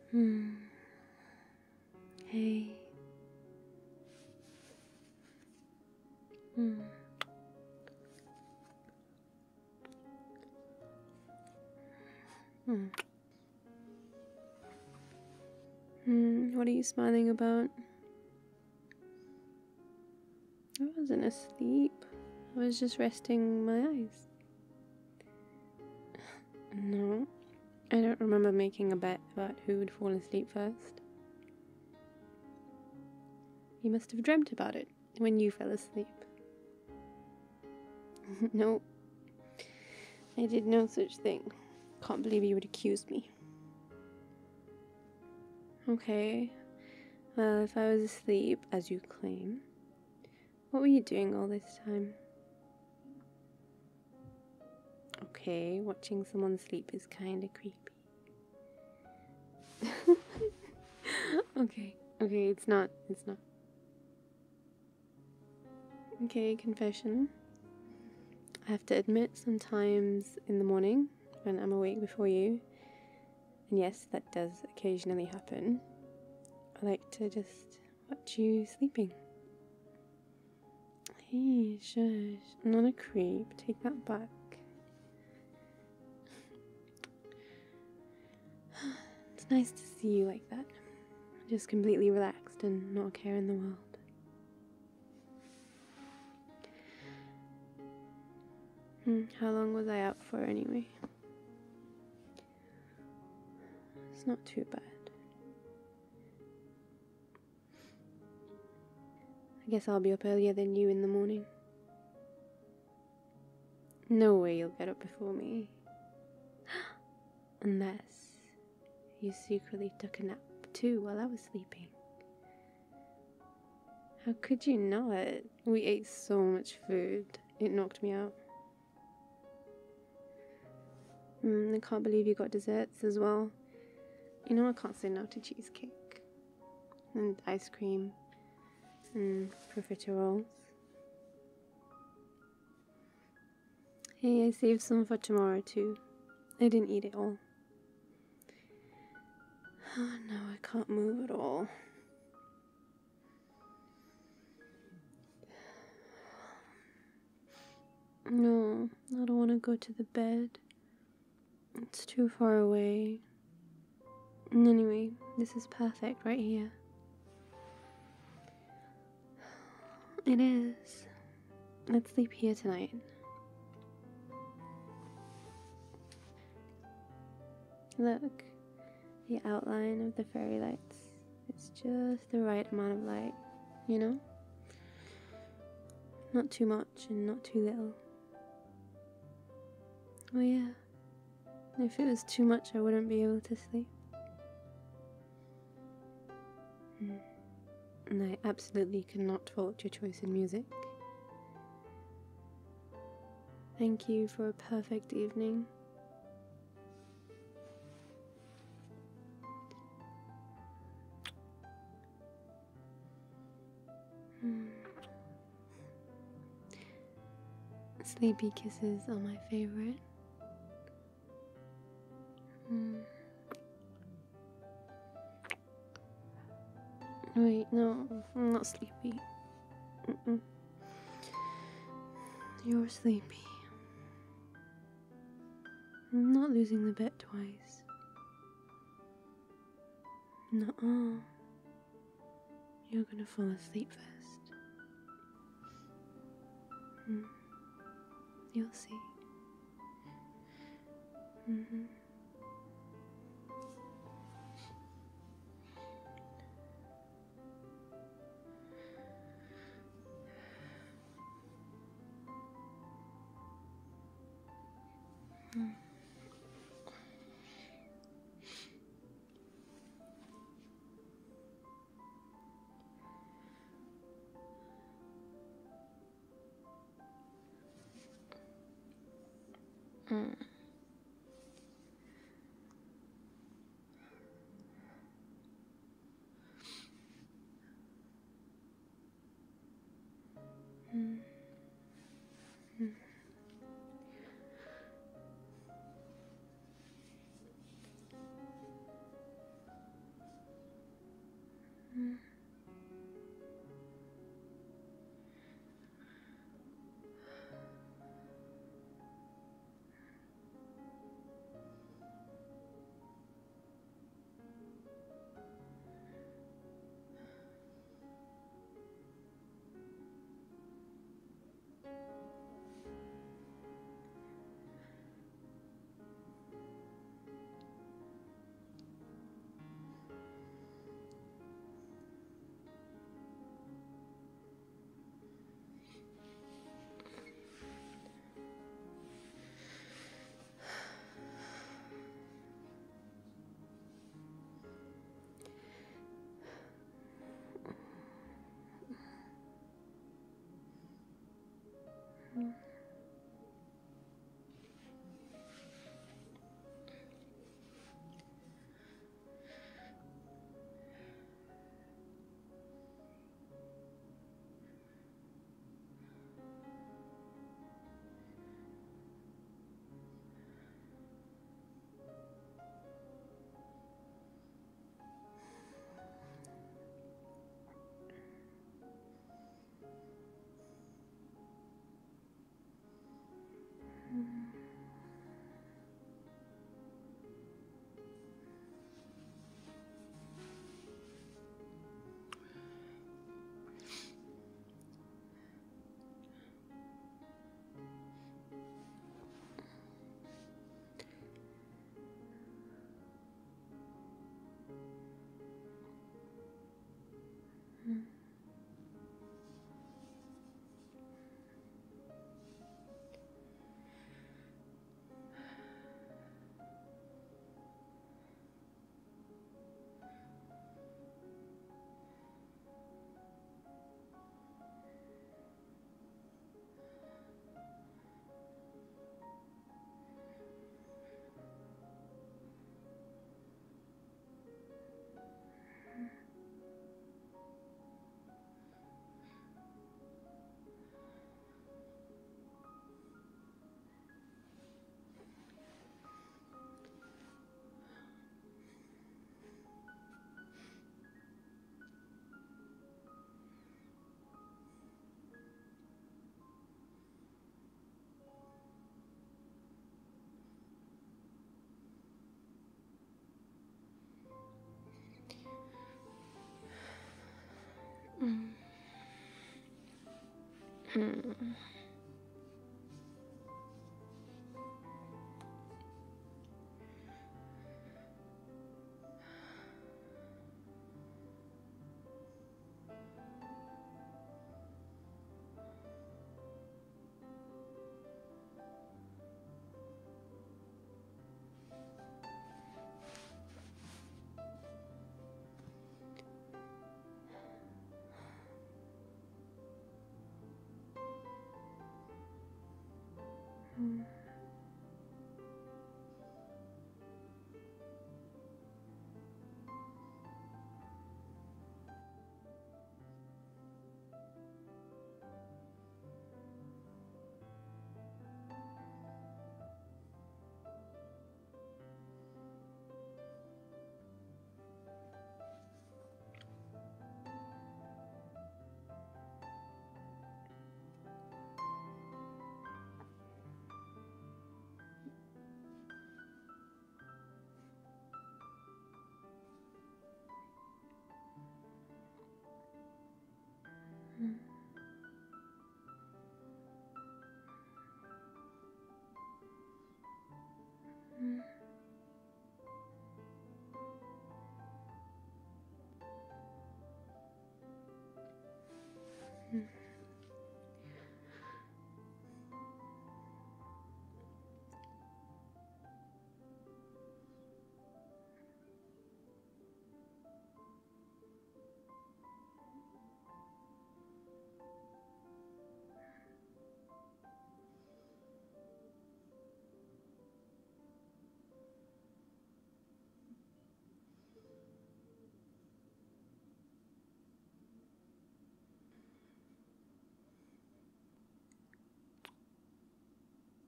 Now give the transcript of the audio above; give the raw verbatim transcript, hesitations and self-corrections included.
Hmm. Hey. Hmm. Hmm. Hmm. What are you smiling about? I wasn't asleep. I was just resting my eyes. No. I don't remember making a bet about who would fall asleep first. You must have dreamt about it when you fell asleep. No. I did no such thing. Can't believe you would accuse me. Okay. Well, if I was asleep, as you claim, what were you doing all this time? Okay, watching someone sleep is kinda creepy. okay, okay, it's not, it's not. Okay, confession. I have to admit, sometimes in the morning, when I'm awake before you, and yes, that does occasionally happen, I like to just watch you sleeping. Hey, shush, I'm not a creep, take that back. It's nice to see you like that, just completely relaxed and not a care in the world. Hmm, how long was I out for anyway? It's not too bad. I guess I'll be up earlier than you in the morning. No way you'll get up before me. Unless you secretly took a nap too while I was sleeping. How could you not? We ate so much food. It knocked me out. Mm, I can't believe you got desserts as well. You know I can't say no to cheesecake. And ice cream. And profiteroles. Hey, I saved some for tomorrow too. I didn't eat it all. Oh no, I can't move at all. No, I don't want to go to the bed. It's too far away. And anyway, this is perfect right here. It is. Let's sleep here tonight. Look, the outline of the fairy lights. It's just the right amount of light, you know? Not too much and not too little. Oh yeah, if it was too much I wouldn't be able to sleep. Mm. And I absolutely cannot fault your choice in music. Thank you for a perfect evening. Mm. Sleepy kisses are my favorite. Mm. Wait, no, I'm not sleepy. Mm-mm. You're sleepy. I'm not losing the bet twice. Nuh-uh. You're gonna fall asleep first. Mm. You'll see. Mm-hmm. Mm. Mm. Mm. Mm. Mm. Mm. Mm. Mm. Mm.